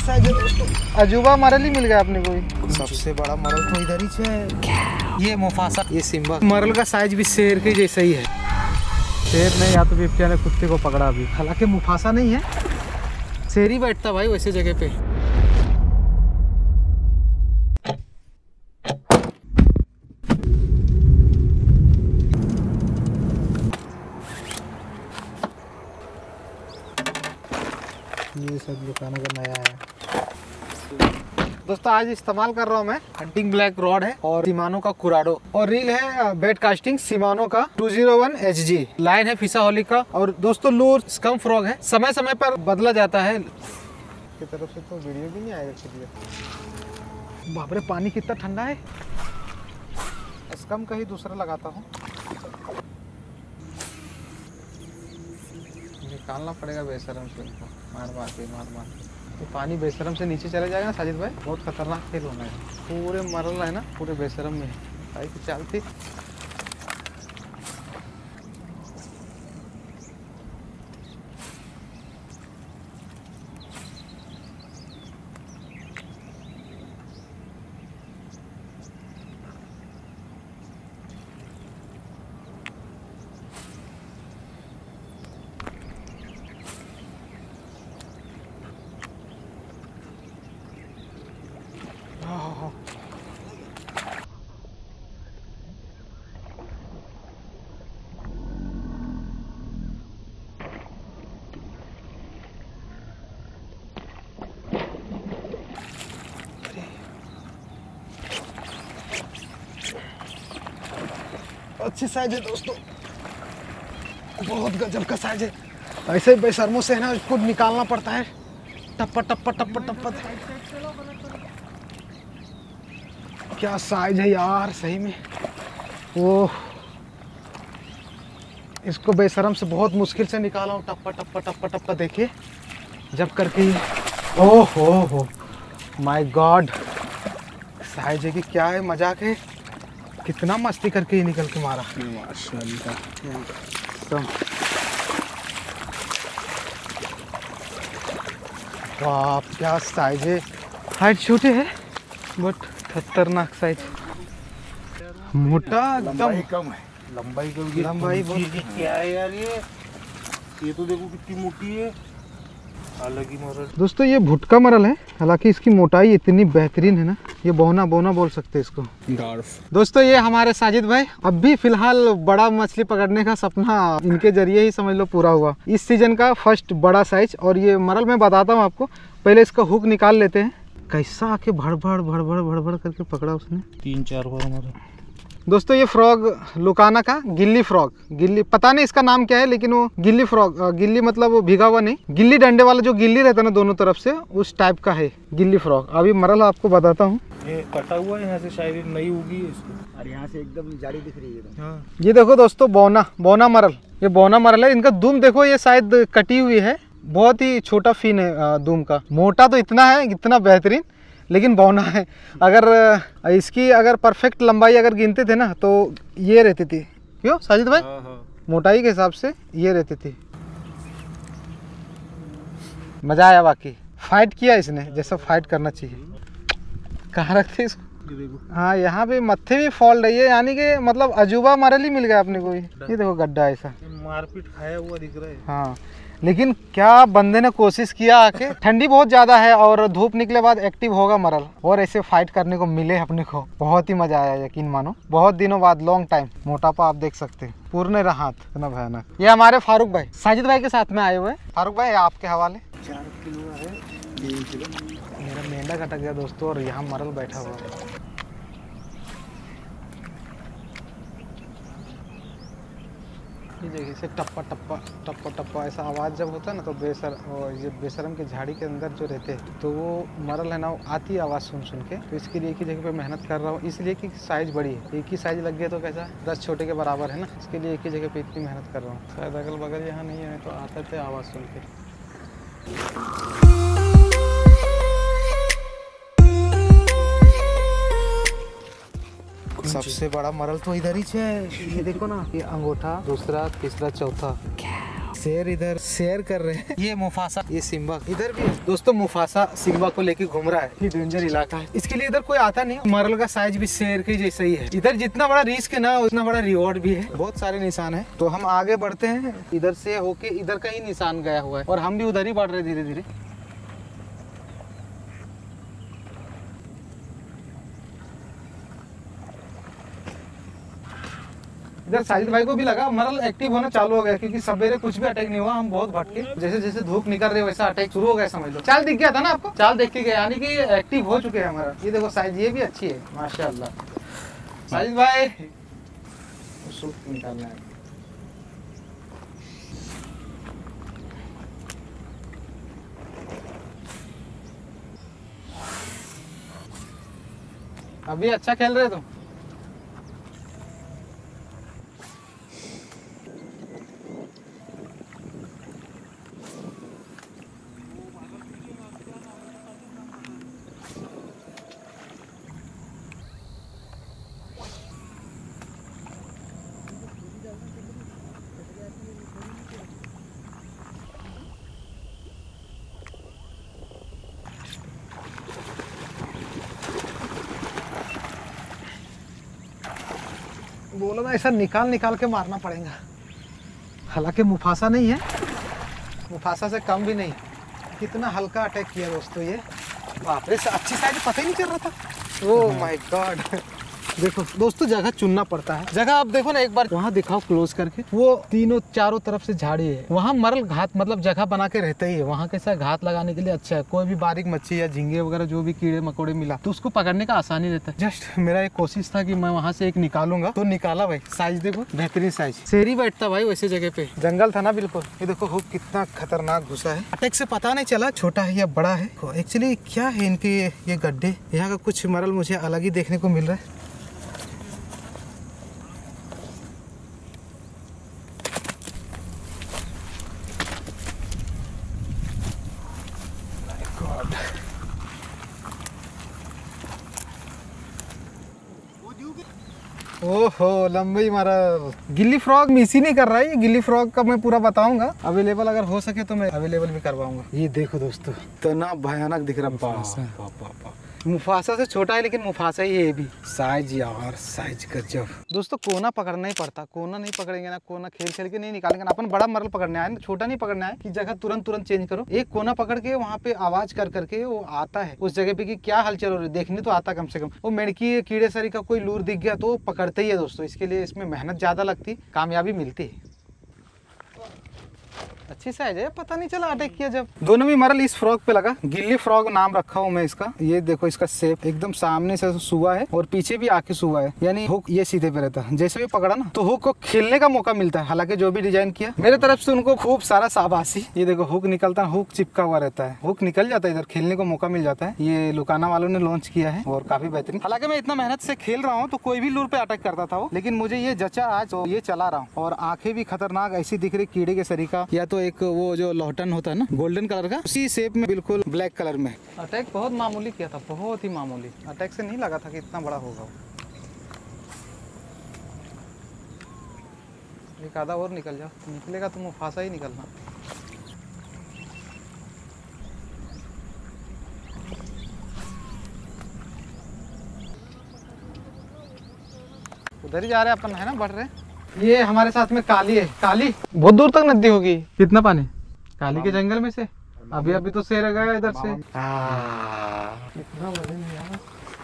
Size है दोस्तों, अजूबा मरल ही मिल गया अपने को। सबसे बड़ा मरल तो इधर ही है, ये मुफासा, ये सिम्बा। मरल का साइज भी शेर के जैसा ही है। शेर नहीं, या तो बिबटिया ने कुत्ते को पकड़ा अभी। हालांकि मुफासा नहीं है, शेर ही बैठता भाई वैसे जगह पे। ये सब दुकानों का नया है दोस्तों। आज इस्तेमाल कर रहा हूँ मैं हंटिंग ब्लैक रॉड है और सिमानो का कुराडो, और रील है बेड कास्टिंग सिमानो का 201 HG। लाइन है फिसाहोलिक का, और दोस्तों लूर स्कम फ्रॉग है। समय समय पर बदला जाता है की तरफ से, तो वीडियो भी नहीं आएगा। बाप रे, पानी कितना ठंडा है। स्कम का ही दूसरा लगाता हूँ, निकालना पड़ेगा बेशरम से इनको, मार मार के। तो पानी बेशरम से नीचे चले जाएगा ना साजिद भाई, बहुत खतरनाक खेल होना है। पूरे मरल है ना, पूरे बेशरम में भाई की चलती। अच्छी साइज है दोस्तों, बहुत गजब का साइज है। ऐसे बेशर्मों से है ना इसको निकालना पड़ता है, टप्पा टप्पा टप्पा टप्पा। क्या साइज है यार सही में। ओह, इसको बेशर्म से बहुत मुश्किल से निकाला हूँ, टप्पा टप्पा टप्पा टप्पा। देखिए जब करके, ओह हो माय गॉड, साइज है कि क्या है, मजाक है। कितना मस्ती करके ये निकल के मारा, माशाल्लाह। वाह क्या साइज है। हाइट छोटे है बट खतरनाक साइज, मोटा एकदम। कम है, लंबाई बहुत। क्या है यार ये तो देखो कितनी मोटी है। अलग ही मरल दोस्तों, ये भुटका मरल है। हालांकि इसकी मोटाई इतनी बेहतरीन है ना, ये बोना बोना बोल सकते हैं इसको। दोस्तों, ये हमारे साजिद भाई अब भी फिलहाल बड़ा मछली पकड़ने का सपना इनके जरिए ही समझ लो पूरा हुआ। इस सीजन का फर्स्ट बड़ा साइज। और ये मरल मैं बताता हूँ आपको, पहले इसका हुक निकाल लेते हैं। कैसा आके भड़भड़ भड़भड़ भड़भड़ करके पकड़ा उसने, 3-4 बार मारा। दोस्तों ये फ्रॉग लुकाना का गिल्ली फ्रॉग, गिल्ली पता नहीं इसका नाम क्या है, लेकिन वो गिल्ली फ्रॉग, गिल्ली मतलब वो भीगा हुआ नहीं, गिल्ली डंडे वाला जो गिल्ली रहता है ना दोनों तरफ से, उस टाइप का है गिल्ली फ्रॉग। अभी मरल आपको बताता हूँ, ये कटा हुआ है यहाँ से, शायद नहीं होगी इसको, और यहाँ से एकदम जाड़ी दिख रही है। हाँ। ये देखो दोस्तों, बोना मरल, ये बोना मरल है। इनका दुम देखो, ये शायद कटी हुई है, बहुत ही छोटा फिन है दुम का। मोटा तो इतना है, इतना बेहतरीन, लेकिन बौना है। अगर इसकी अगर परफेक्ट लंबाई अगर गिनते थे ना तो ये रहती थी, क्यों साजिद भाई? मोटाई के हिसाब से ये रहती थी। मजा आया, बाकी फाइट किया इसने जैसा फाइट करना चाहिए। कहाँ रखते इसको? हाँ, यहाँ पे मत्थे भी फॉल्ट रही है, यानी कि मतलब अजूबा मरल ही मिल गया अपने को। ये देखो गड्ढा ऐसा, मारपीट खाया हुआ दिख रहा है। हाँ, लेकिन क्या बंदे ने कोशिश किया आके। ठंडी बहुत ज्यादा है और धूप निकले बाद एक्टिव होगा मरल, और ऐसे फाइट करने को मिले अपने को, बहुत ही मजा आया, यकीन मानो। बहुत दिनों बाद, लॉन्ग टाइम। मोटापा आप देख सकते हैं, पूर्ण राहत, इतना भयानक। ये हमारे फारूक भाई साजिद भाई के साथ में आए हुए हैं। फारूक भाई आपके हवाले 4 किलो है, 3 किलो। मेरा मेंढा कटक गया दोस्तों, और यहाँ मरल बैठा हुआ है। ये देखिए, इसे टप्पा टप्पा टप्पा टप्पा ऐसा आवाज़ जब होता है ना, तो ये बेशरम के झाड़ी के अंदर जो रहते हैं, तो वो मरल है ना, वो आती है आवाज़ सुन सुन के। तो इसके लिए एक ही जगह पे मेहनत कर रहा हूँ, इसलिए कि साइज़ बड़ी है। एक ही साइज़ लग गया तो कैसा 10 छोटे के बराबर है ना, इसके लिए एक ही जगह पे इतनी मेहनत कर रहा हूँ। शायद अगल बगल यहाँ नहीं है तो आते थे आवाज़ सुन के। सबसे बड़ा मरल तो इधर ही है। ये देखो ना, ये अंगूठा, दूसरा, तीसरा, चौथा। शेर इधर शेयर कर रहे हैं। ये मुफासा, ये सिम्बा इधर भी है दोस्तों। मुफासा सिम्बा को लेके घूम रहा है। ये डेंजर इलाका है, इसके लिए इधर कोई आता नहीं। मरल का साइज भी शेर के जैसा ही है। इधर जितना बड़ा रिस्क है ना उतना बड़ा रिवॉर्ड भी है। बहुत सारे निशान है, तो हम आगे बढ़ते हैं। इधर से होके इधर का ही निशान गया हुआ है और हम भी उधर ही बढ़ रहे हैं धीरे धीरे। इधर साजिद भाई को भी लगा मरल एक्टिव होना चालू हो गया, क्योंकि सवेरे कुछ भी अटैक नहीं हुआ। हम बहुत भटके, जैसे जैसे धूप निकल रही है वैसा अटैक शुरू हो गया समझ लो। चाल दिख गया था ना आपको, चाल देख के गया, यानी कि एक्टिव हो चुके हैं हमारा। ये देखो साइज, ये भी अच्छी है माशाल्लाह। साजिद भाई सूट निकालना है। अभी अच्छा खेल रहे तुम। बोलो ना ऐसा निकाल निकाल के मारना पड़ेगा। हालांकि मुफासा नहीं है, मुफासा से कम भी नहीं। कितना हल्का अटैक किया दोस्तों ये, बाप रे अच्छी साइज पता ही नहीं चल रहा था। Oh my God. देखो दोस्तों जगह चुनना पड़ता है। जगह आप देखो ना एक बार, वहाँ दिखाओ क्लोज करके, वो तीनों चारों तरफ से झाड़ी है। वहाँ मरल घात मतलब जगह बना के रहता ही है। वहाँ कैसा घात लगाने के लिए अच्छा है। कोई भी बारीक मच्छी या झींगे वगैरह जो भी कीड़े मकोड़े मिला तो उसको पकड़ने का आसानी रहता है। जस्ट मेरा एक कोशिश था कि मैं वहाँ से एक निकालूंगा, तो निकाला भाई। साइज देखो बेहतरीन साइज, शेर बैठता भाई वैसे जगह पे। जंगल था ना बिल्कुल। ये देखो हुक कितना खतरनाक घुसा है। अटैक से पता नहीं चला छोटा है या बड़ा है। एक्चुअली क्या है इनके ये गड्ढे, यहाँ का कुछ मरल मुझे अलग ही देखने को मिल रहा है। ओहो लंबी मरल। गिल्ली फ्रॉग मिस ही नहीं कर रहा है। गिल्ली फ्रॉग का मैं पूरा बताऊंगा, अवेलेबल अगर हो सके तो मैं अवेलेबल भी करवाऊंगा। ये देखो दोस्तों इतना भयानक दिख रहा है। मुफासा से छोटा है लेकिन मुफासा ही है ये भी। साइज यार साइज गजब। दोस्तों कोना पकड़ना ही पड़ता, कोना नहीं पकड़ेंगे ना, कोना खेल खेल के नहीं निकालेंगे ना। अपन बड़ा मरल पकड़ने आए, छोटा नहीं पकड़ना है कि जगह तुरंत चेंज करो। एक कोना पकड़ के वहाँ पे आवाज कर करके वो आता है उस जगह पे कि क्या हलचल हो रही है, देखने तो आता कम से कम। वो मेढकी कीड़े सरी का कोई लूर दिख गया तो पकड़ते ही है दोस्तों। इसके लिए इसमें मेहनत ज्यादा लगती, कामयाबी मिलती है। अच्छी साइज है, पता नहीं चला अटैक किया जब। दोनों भी मरल इस फ्रॉग पे लगा। गिल्ली फ्रॉग नाम रखा हूँ मैं इसका। ये देखो इसका शेप एकदम सामने से सुआ है और पीछे भी आके सुआ है, यानी हुक ये सीधे पे रहता है। जैसे भी पकड़ा ना तो हुक को खेलने का मौका मिलता है। हालांकि जो भी डिजाइन किया मेरे तरफ से उनको खूब सारा शाबाशी। ये देखो हुक निकलता है, हुक चिपका हुआ रहता है, हुक निकल जाता है, इधर खेलने को मौका मिल जाता है। ये लुकाना वालों ने लॉन्च किया है और काफी बेहतरीन। हालांकि मैं इतना मेहनत से खेल रहा हूँ तो कोई भी लूर पे अटैक करता था वो, लेकिन मुझे ये जचा आज तो ये चला रहा हूँ। और आंखें भी खतरनाक ऐसी दिख रही कीड़े के सरीका, या तो एक वो जो लॉटन होता है ना गोल्डन कलर का, उसी शेप में बिल्कुल ब्लैक कलर में। अटैक बहुत मामूली किया था, बहुत ही मामूली। अटैक से नहीं लगा था कि इतना बड़ा होगा। एक आधा और निकल जाओ, निकलेगा तो मुफासा ही निकलना। उधर ही जा रहे हैं अपन, है ना, बढ़ रहे हैं। ये हमारे साथ में काली है। काली बहुत दूर तक नदी होगी। कितना पानी काली के जंगल में से? अभी तो शेर गया इधर से। कितना वजन है यार।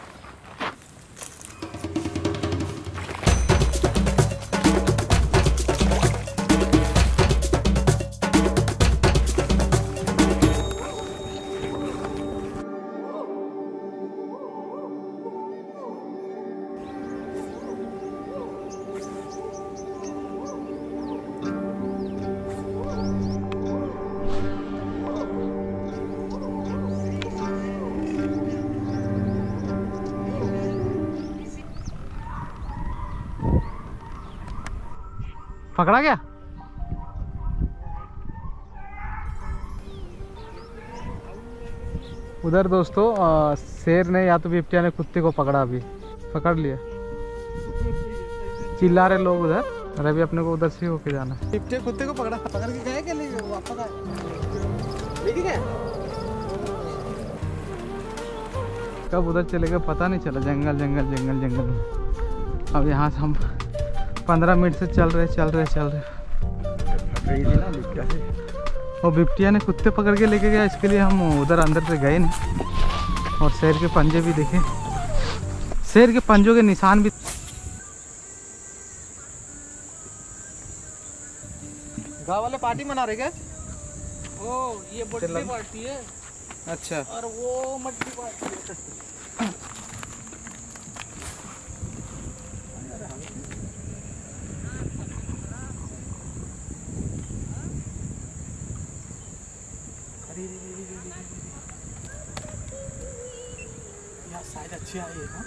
पकड़ा गया। उधर दोस्तों शेर ने या तो बिपटिया ने कुत्ते को पकड़ा, अभी पकड़ लिया। चिल्ला रहे लोग उधर। और अभी अपने को उधर से होके जाना है। पिपटे कुत्ते को पकड़ के गए क्या ले वापस आए लेके गए? कब उधर चले गए पता नहीं चला। जंगल जंगल जंगल जंगल में। अब यहाँ से हम 15 मिनट से चल रहे। और बिपटिया ने कुत्ते पकड़ के लेके गया, इसके लिए हम उधर अंदर से गए नहीं। और शेर के पंजे भी देखे, शेर के पंजों के निशान भी। गाँव वाले पार्टी मना रहे क्या? ओ ये बर्थडे पार्टी है अच्छा। और वो मट्टी पार्टी है। यार शायद अच्छी आई है ना।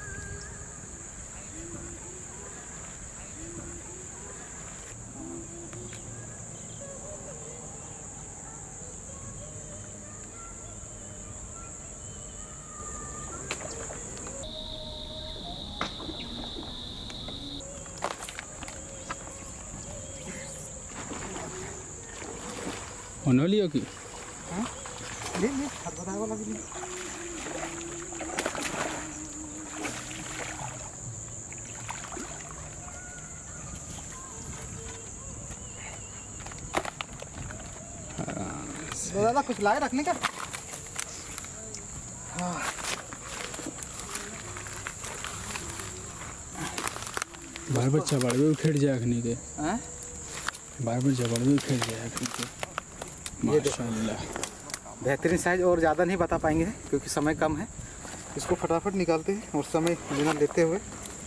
होने वाली होगी। ले हाथ बताया वाला भी दादा कुछ लाए रखने का? बार बार चबड़ भी उखेड़ जाए अखनी के। बार बार चबड़ भी उखेड़ जाए अखनी के। माशाल्लाह बेहतरीन साइज। और ज़्यादा नहीं बता पाएंगे क्योंकि समय कम है। इसको फटाफट निकालते हैं और समय बिना लेते हुए।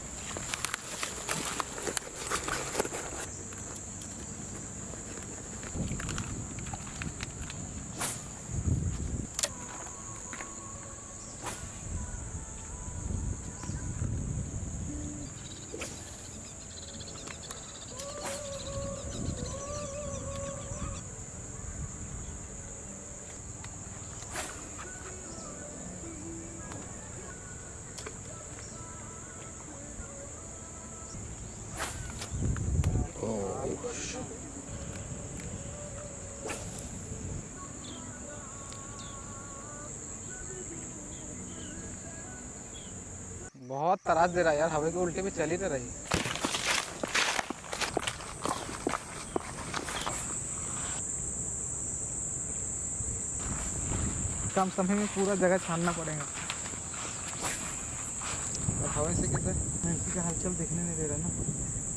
बहुत तरास दे रहा है यार, हवा के उल्टे में चल ही तो रही। कम समय में पूरा जगह छानना पड़ेगा। और हवा से कैसे किसी का हलचल देखने नहीं दे रहा ना।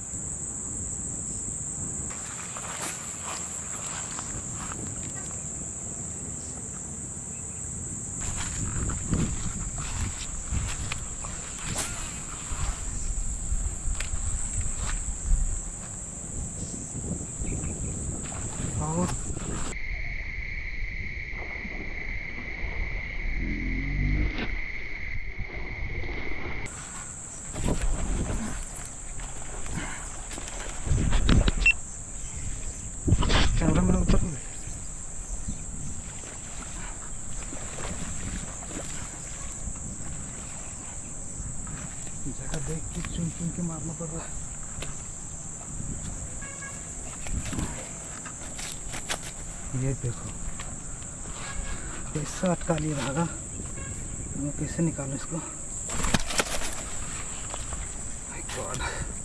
कैमरा मैंने ऊपर जगह देख के चुन चुन के मारना पड़ रहा है। ये देखो कैसा अटका लिया धागा। मैं कैसे निकालूं इसको? My God.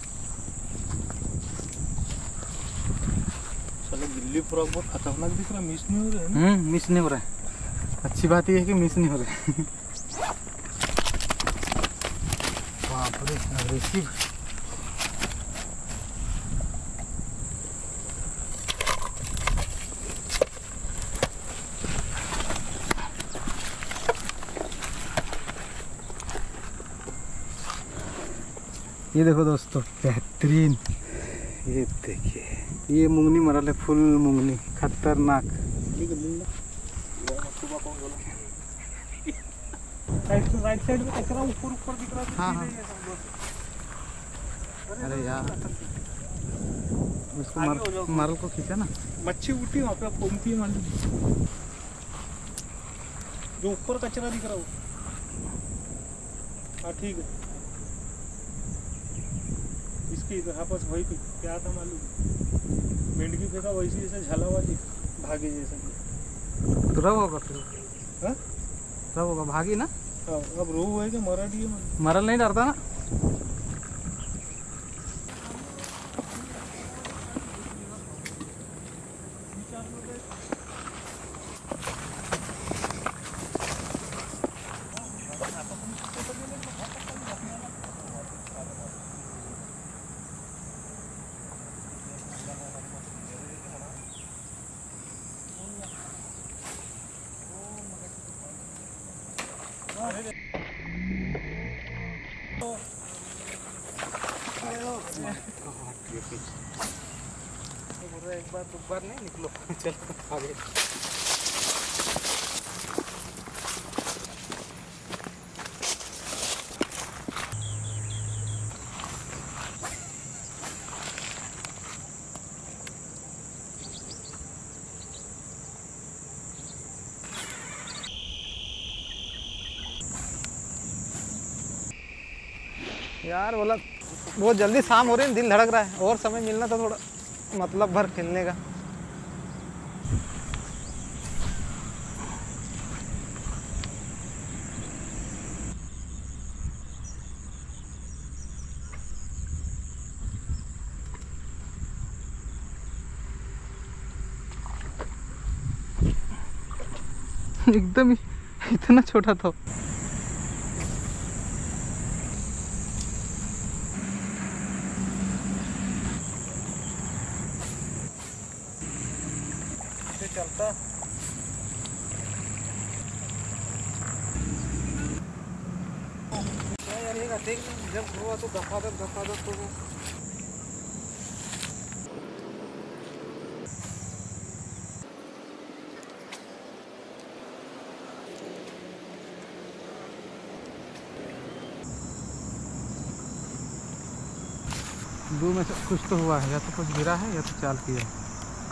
गिल्ली पूरा बहुत खतरनाक दिख रहा है। मिस नहीं हो रहा है। मिस नहीं हो रहा है। अच्छी बात यह है कि मिस नहीं हो रहा है। बाप रे अग्रेसिव। ये देखो दोस्तों बेहतरीन। ये देखिए ये मुंगनी मरल है, फुल मुंगनी खतरनाक। राइट साइड में कचरा ऊपर दिख रहा है। हाँ हाँ। अरे यार उसको मरल को खींचा ना। मच्छी उठी वहाँ पे घूमती है। मान लीजिए जो ऊपर कचरा दिख रहा हो। हाँ ठीक है। इसके थी तो वापस वही पे क्या था मालूम, मेंढकी फेंका वैसे जैसे झाला हुआ थी, भागे जैसा। तो रब होगा फिर, हाँ रब होगा, भागी ना। हाँ, अब रोहू है कि मराठी है मरल नहीं डरता ना। एक बार दो बार नहीं निकलो, चलो आगे। यार बोला बहुत जल्दी शाम हो रही है, दिल धड़क रहा है, और समय मिलना था थोड़ा मतलब भर खेलने का। एकदम ही इतना छोटा था। चलता यार, ये देख जब हुआ तो दफा दफ तो वो दो में से कुछ तो हुआ है, या तो कुछ गिरा है या तो चाल किया है।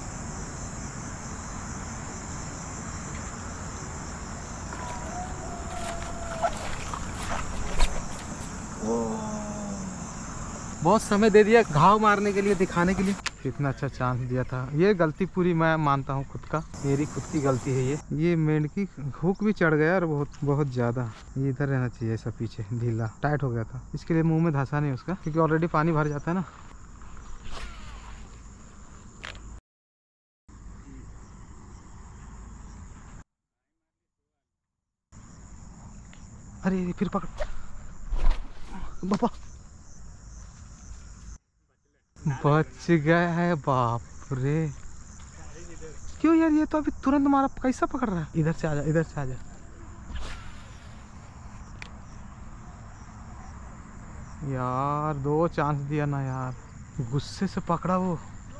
बहुत समय दे दिया घाव मारने के लिए, दिखाने के लिए। इतना अच्छा चांस दिया था, ये गलती पूरी मैं मानता हूँ खुद का, मेरी खुद की गलती है ये मेंढकी हुक भी चढ़ गया और बहुत ज़्यादा। ये इधर रहना चाहिए, ऐसा पीछे ढीला टाइट हो गया था, इसके लिए मुंह में धंसा नहीं उसका, क्योंकि ऑलरेडी पानी भर जाता है ना। अरे फिर पकड़ बाबा, बच गया है। बाप रे, क्यों यार, ये तो अभी तुरंत मारा, कैसा पकड़ रहा है। इधर से आजा, इधर से आजा। यार 2 चांस दिया ना यार, गुस्से से पकड़ा वो।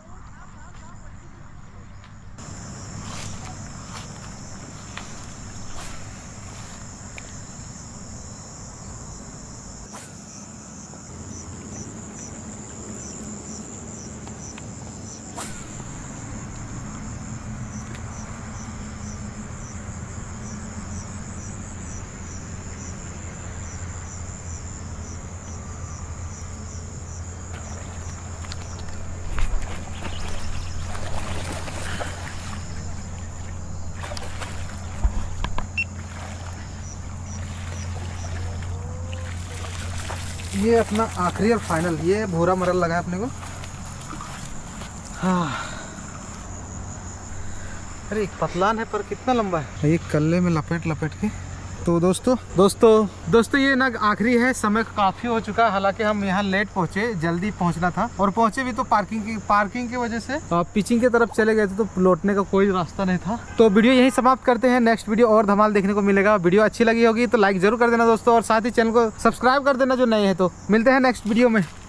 ये अपना आखिरी और फाइनल, ये भूरा मरल लगा है अपने को। हाँ, अरे एक पतलान है पर कितना लंबा है, एक कल्ले में लपेट के। तो दोस्तों ये ना आखिरी है, समय काफ़ी हो चुका है। हालांकि हम यहाँ लेट पहुँचे, जल्दी पहुँचना था, और पहुँचे भी तो पार्किंग की वजह से पिचिंग की तरफ चले गए थे, तो लौटने का कोई रास्ता नहीं था। तो वीडियो यहीं समाप्त करते हैं, नेक्स्ट वीडियो और धमाल देखने को मिलेगा। वीडियो अच्छी लगी होगी तो लाइक जरूर कर देना दोस्तों, और साथ ही चैनल को सब्सक्राइब कर देना जो नए हैं। तो मिलते हैं नेक्स्ट वीडियो में।